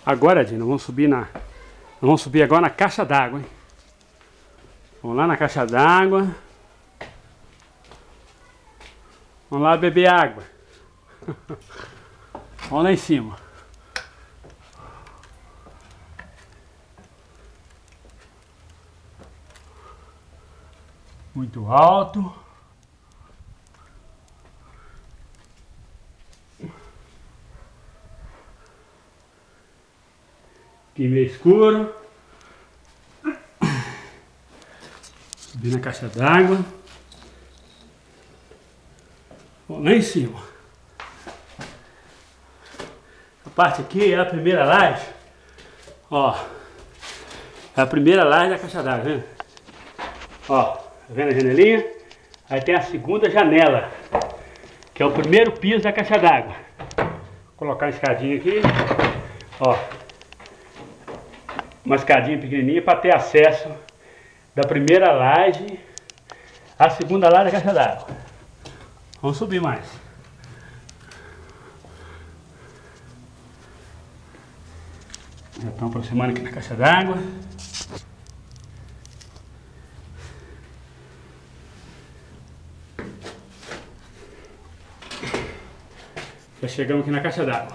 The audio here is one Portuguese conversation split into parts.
Agora, Dina, vamos subir agora na caixa d'água, hein? Vamos lá na caixa d'água. Vamos lá beber água. Vamos lá em cima. Muito alto. Aqui meio escuro. Subir na caixa d'água. Lá em cima. A parte aqui é a primeira laje. Ó. É a primeira laje da caixa d'água, vendo? Ó, tá vendo a janelinha? Aí tem a segunda janela, que é o primeiro piso da caixa d'água. Vou colocar uma escadinha aqui. Ó. Uma escadinha pequenininha para ter acesso da primeira laje à segunda laje da caixa d'água. Vamos subir mais. Já estamos aproximando aqui na caixa d'água. Já chegamos aqui na caixa d'água.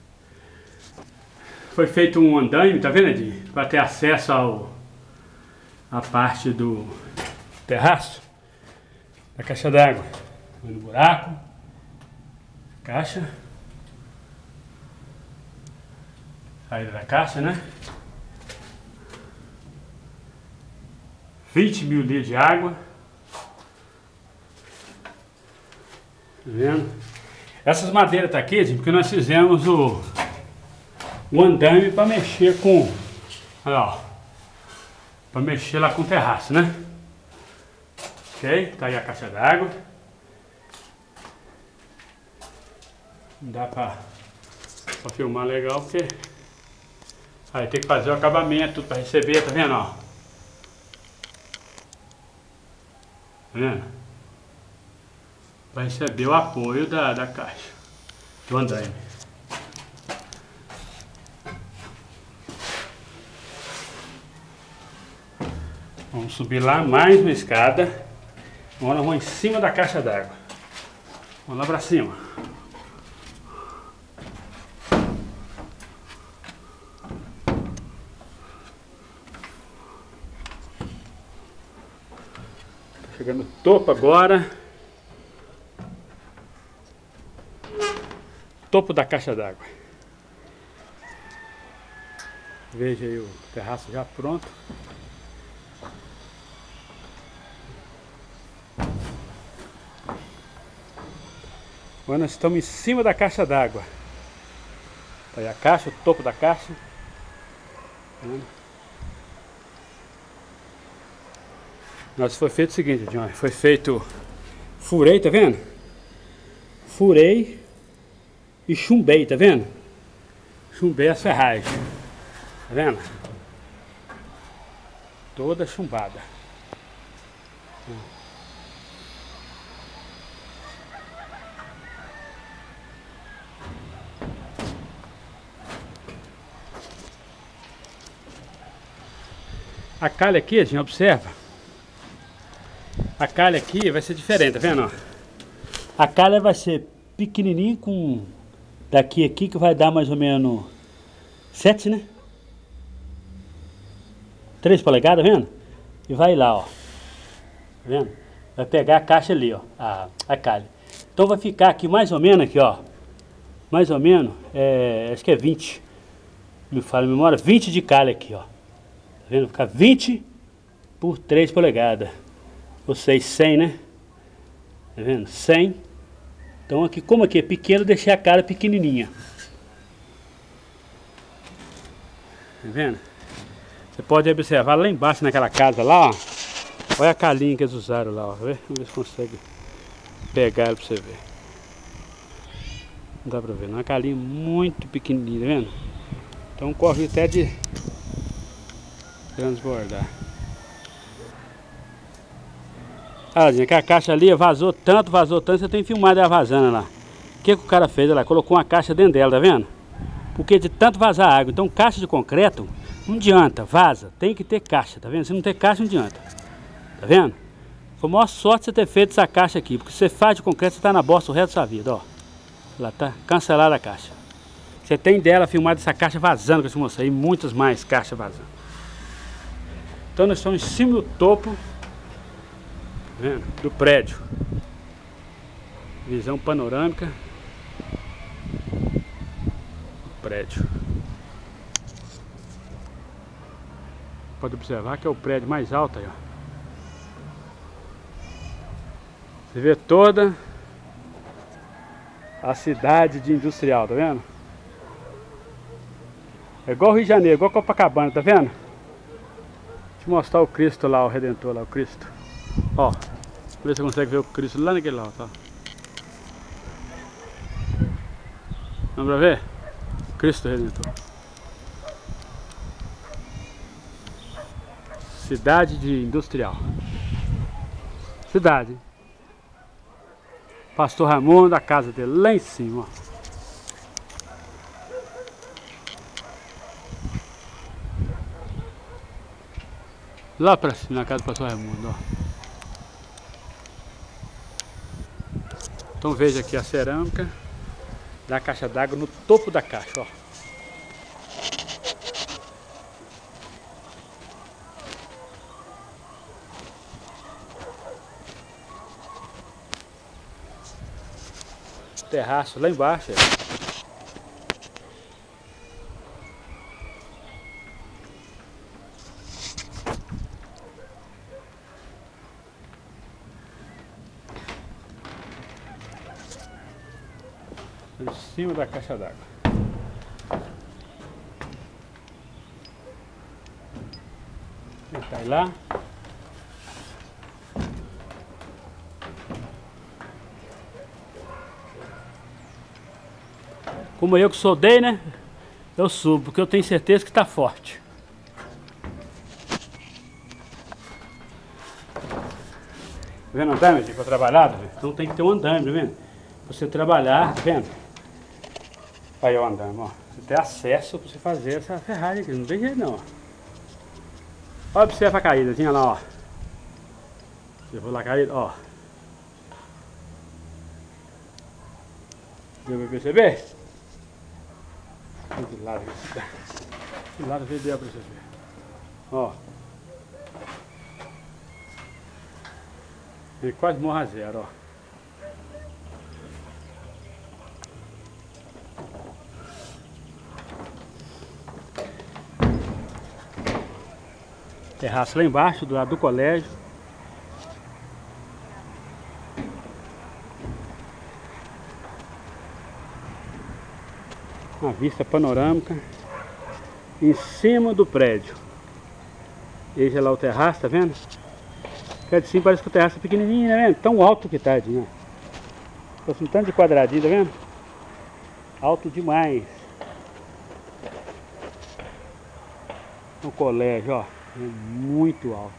Foi feito um andaime, tá vendo, Edinho? Para ter acesso à parte do terraço da caixa d'água. No buraco, caixa, saída da caixa, né? 20 mil litros de água. Tá vendo? Essas madeiras tá aqui, gente, porque nós fizemos o andaime para mexer com, olha lá, para mexer lá com o terraço, né? Ok, tá aí a caixa d'água. Não dá pra filmar legal porque aí tem que fazer o acabamento para receber, tá vendo, ó? Tá vendo? Para receber o apoio da caixa do andaime. Vamos subir lá mais uma escada. Agora vamos em cima da caixa d'água. Vamos lá para cima. Chegando no topo agora. Topo da caixa d'água. Veja aí o terraço já pronto. Agora nós estamos em cima da caixa d'água. Tá aí a caixa, o topo da caixa. Nossa, foi feito o seguinte, John, foi feito, furei, tá vendo? Furei e chumbei, tá vendo? Chumbei as ferragens, tá vendo? Toda chumbada. A calha aqui, a gente observa. A calha aqui vai ser diferente, tá vendo? A calha vai ser pequenininha com daqui aqui que vai dar mais ou menos 7, né? 3 polegadas, tá vendo? E vai lá, ó. Tá vendo? Vai pegar a caixa ali, ó, a calha. Então vai ficar aqui mais ou menos aqui, ó. Mais ou menos, acho que é 20. Me fala a memória, 20 de calha aqui, ó. Tá vendo? Ficar 20 por 3 polegadas. Ou seja, 100, né? Tá vendo? 100. Então aqui, como aqui é pequeno, deixei a calha pequenininha. Tá vendo? Você pode observar lá embaixo naquela casa lá, ó. Olha a calhinha que eles usaram lá, ó. Vamos ver se consegue pegar ela pra você ver. Não dá pra ver, não. É uma calhinha muito pequenininha, tá vendo? Então corre até de transbordar. Ah, gente, que a caixa ali vazou tanto, você tem filmado ela vazando lá. O que o cara fez? Ela colocou uma caixa dentro dela, tá vendo? porque de tanto vazar água. Então caixa de concreto não adianta, vaza, tem que ter caixa, tá vendo? Se não ter caixa não adianta, tá vendo? Foi a maior sorte você ter feito essa caixa aqui, porque você faz de concreto, você tá na bosta o resto da sua vida, ó. Lá tá cancelada a caixa. Você tem dela filmada essa caixa vazando, que eu te mostrei, e muitas mais caixas vazando. Então nós estamos em cima do topo, tá vendo? Do prédio. Visão panorâmica do prédio. Pode observar que é o prédio mais alto aí, ó. Você vê toda a cidade de industrial, tá vendo? É igual o Rio de Janeiro, igual Copacabana, tá vendo? Deixa eu mostrar o Cristo lá, o Redentor lá, o Cristo. Ó, vê se você consegue ver o Cristo lá naquele lado, tá? Vamos pra ver? Cristo Redentor. Cidade de industrial. Cidade. Pastor Raimundo, a casa dele lá em cima, ó. Lá pra cima, na casa do pastor Raimundo, ó. Então veja aqui a cerâmica da caixa d'água no topo da caixa, ó. Terraço lá embaixo, é. Em cima da caixa d'água. Tá aí lá. Como eu que soldei, né? Eu subo, porque eu tenho certeza que tá forte. Tá vendo o andame aqui pra trabalhar? Tá vendo? Então tem que ter um andame, tá vendo? Pra você trabalhar, tá vendo? Aí ó, o andame, ó. Você tem acesso pra você fazer essa ferragem aqui, não tem jeito não, ó. Observa a caída, tinha lá, ó. Eu vou lá cair, ó. Deu pra perceber? De lado, de lado veio pra você ver. Ó. Ele quase morre a zero, ó. Terraço lá embaixo, do lado do colégio. Uma vista panorâmica em cima do prédio. Veja lá o terraço, tá vendo? Cá de cima parece que o terraço é pequenininho, né? Vendo? Tão alto que tá, né? Um tanto de quadradinho, tá vendo? Alto demais. O colégio, ó, é muito alto.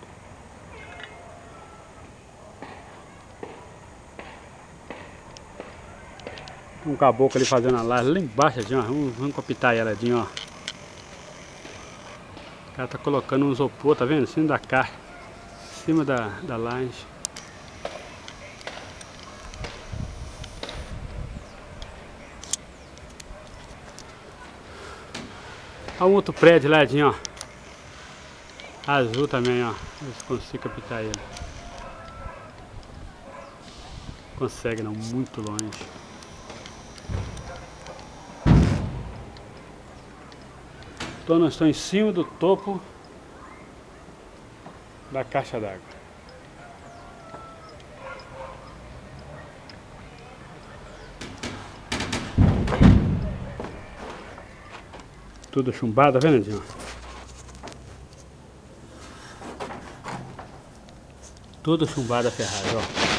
Um caboclo ali fazendo a laje lá embaixo, ó. Vamos copitar ela, ó. O cara tá colocando um isopor, tá vendo? Em cima da caixa, em cima da laje. Olha um outro prédio lá, ó. Azul também, ó. Ver se consigo captar ele. Consegue não, muito longe. Então nós estamos em cima do topo da caixa d'água. Tudo chumbado, tá vendo, Edinho? Tudo chumbado a ferragem, ó.